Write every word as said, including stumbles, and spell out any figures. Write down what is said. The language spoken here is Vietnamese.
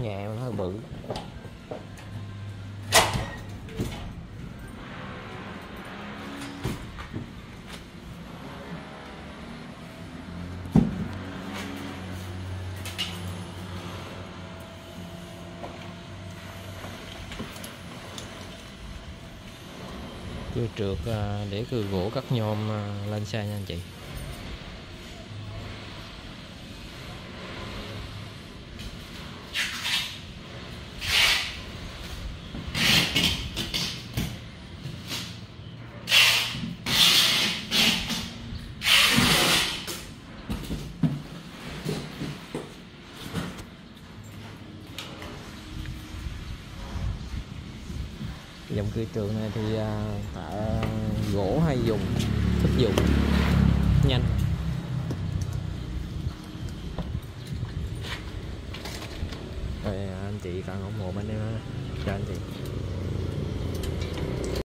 nhẹ mà nó hơi bự. Cưa trượt để cưa gỗ cắt nhôm lên xe nha anh chị. Dòng cưa trượt này thì thợ gỗ hay dùng, thích dùng nhanh. Rồi anh chị cần ủng hộ bên em cho anh chị.